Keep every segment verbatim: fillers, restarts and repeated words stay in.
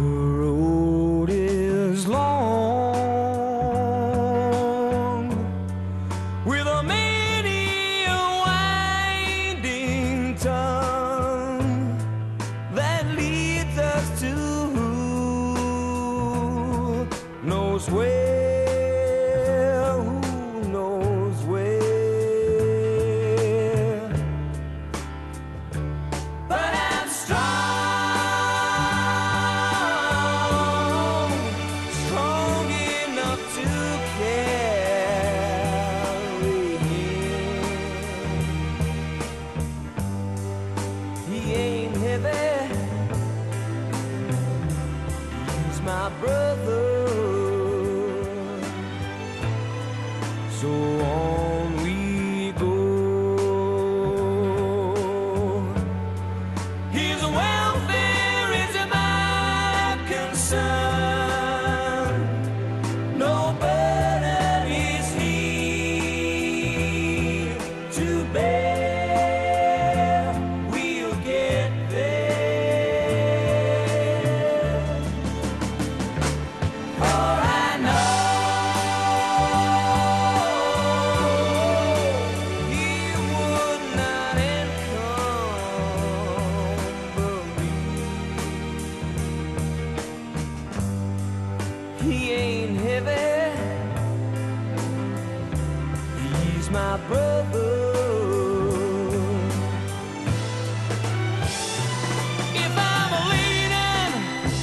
The road is long, with a many a winding tongue that leads us to who knows where, who knows where. But I'm strong. My brother, so on we go. His welfare is my concern. No burden is he to bear. We'll get there. He ain't heavy, he's my brother. If I'm leaning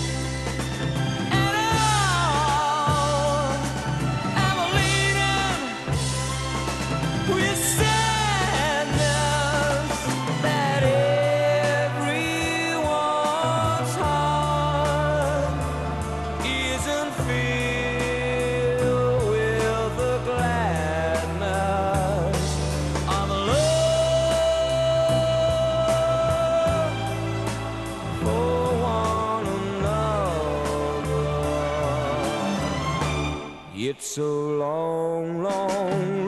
at all, I'm leaning with sadness that everyone's heart isn't filled with the gladness of love for one another. It's a long, long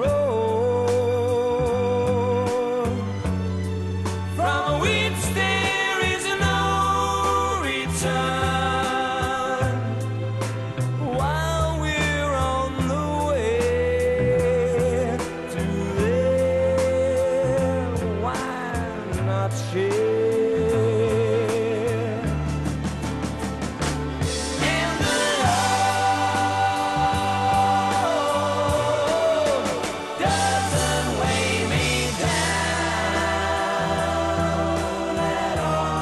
road from which there is no return. While we're on the way to there, why not share? And the road doesn't weigh me down at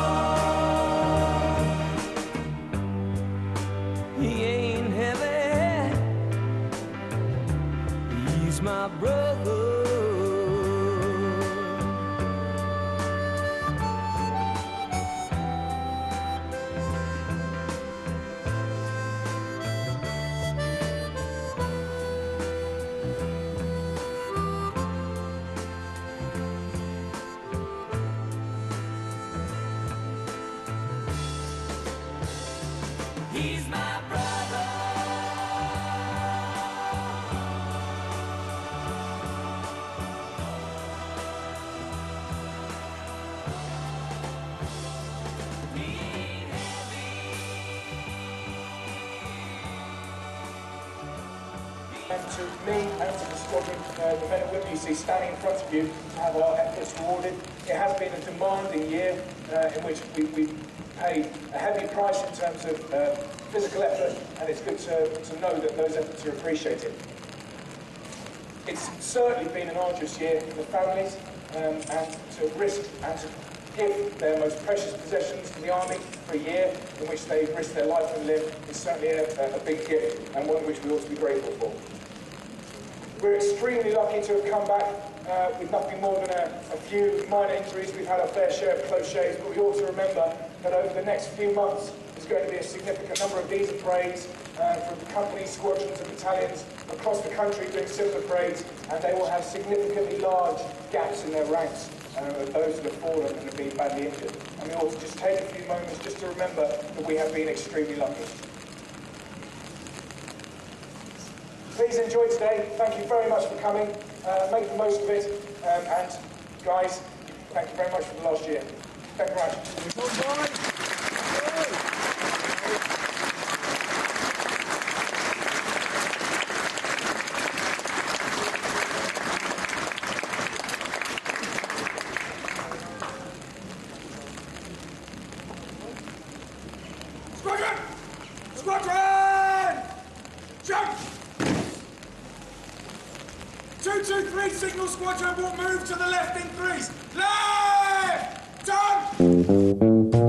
all. He ain't heavy, he's my brother. He's my brother. And to me and to the squadron, uh, the men and women you see standing in front of you to have our efforts rewarded. It has been a demanding year uh, in which we, we paid a heavy price in terms of uh, physical effort, and it's good to, to know that those efforts are appreciated. It's certainly been an arduous year for the families, um, and to risk and to give their most precious possessions to the Army for a year in which they've risked their life and limb is certainly a, a big gift, and one which we ought to be grateful for. We're extremely lucky to have come back uh, with nothing more than a, a few minor injuries. We've had our fair share of close shaves, but we ought to remember that over the next few months there's going to be a significant number of these parades uh, from companies, squadrons and battalions across the country doing similar parades, and they will have significantly large gaps in their ranks uh, of those that have fallen and have been badly injured. And we ought to just take a few moments just to remember that we have been extremely lucky. Please enjoy today. Thank you very much for coming. Uh, make the most of it. Um, and guys, thank you very much for the last year. Thank you very much. Jump! Two, two, three, signal squadron will move to the left in threes. Left! Done!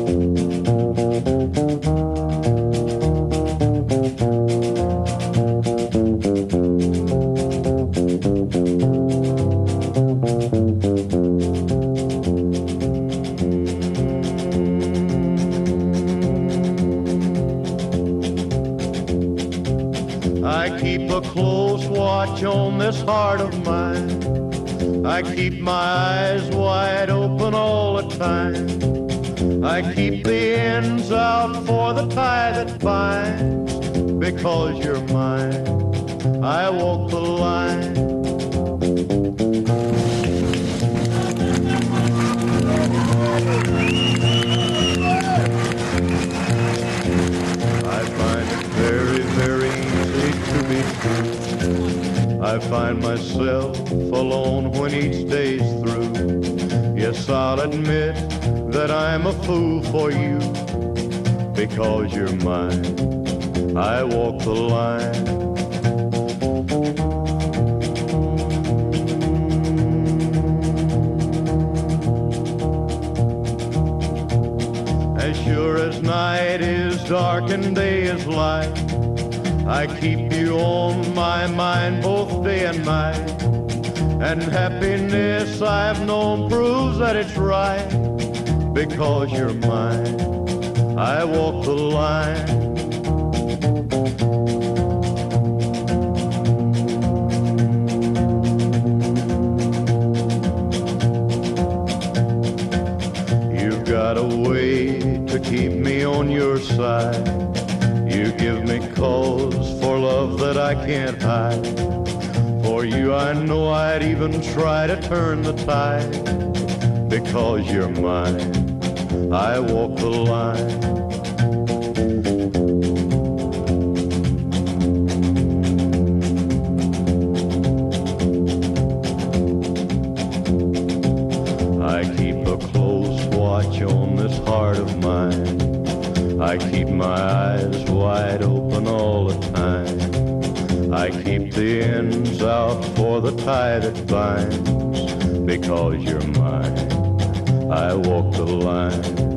I keep a close watch on this heart of mine. I keep my eyes wide open all the time. I keep the ends out for the tie that binds. Because you're mine, I walk the line. I find it very, very easy to be true. I find myself alone when each day's through. Yes, I'll admit that I'm a fool for you. Because you're mine, I walk the line. As sure as night is dark and day is light, I keep you on my mind both day and night. And happiness I've known proves that it's right. Because you're mine, I walk the line. You've got a way to keep me on your side. You give me cause for love that I can't hide. For you I know I'd even try to turn the tide. Because you're mine, I walk the line. I keep a close watch on this heart of mine. I keep my eyes wide open all the time. I keep the ends out for the tie that binds. Because you're mine, I walk the line.